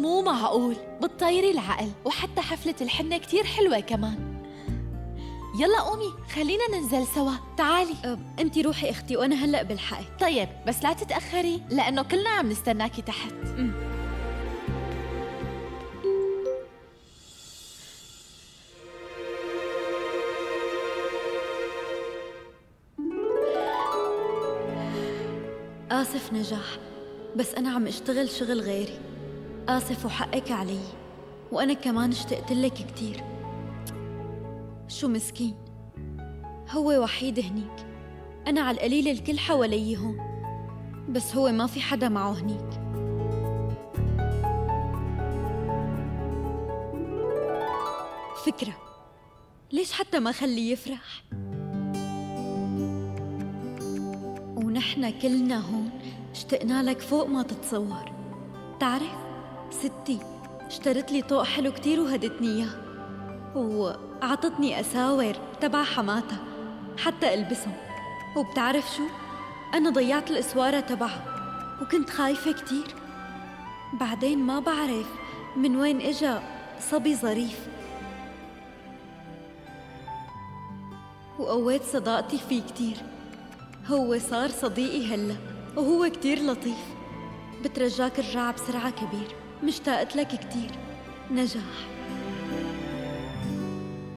مو معقول، بتطيري العقل، وحتى حفلة الحنة كتير حلوة كمان. يلا قومي خلينا ننزل سوا، تعالي. انتي روحي اختي وانا هلأ بالحقك. طيب بس لا تتأخري لأنه كلنا عم نستناكي تحت. آسف نجاح، بس أنا عم اشتغل شغل غيري. آسف وحقك علي، وأنا كمان اشتقت لك كتير. شو مسكين، هو وحيد هنيك. أنا على القليل الكل حوالي هون، بس هو ما في حدا معه هنيك. فكرة، ليش حتى ما خليه يفرح؟ ونحن كلنا هون اشتقنا لك فوق ما تتصور. تعرف ستي اشترت لي طوق حلو كتير وهدتني اياه، وعطتني أساور تبع حماتها حتى ألبسهم. وبتعرف شو؟ أنا ضيعت الأسوارة تبعها وكنت خايفة كتير. بعدين ما بعرف من وين إجا صبي ظريف وقويت صداقتي فيه كتير. هو صار صديقي هلأ وهو كتير لطيف. بترجاك ارجع بسرعة كبير، مشتاقت لك كتير. نجاح.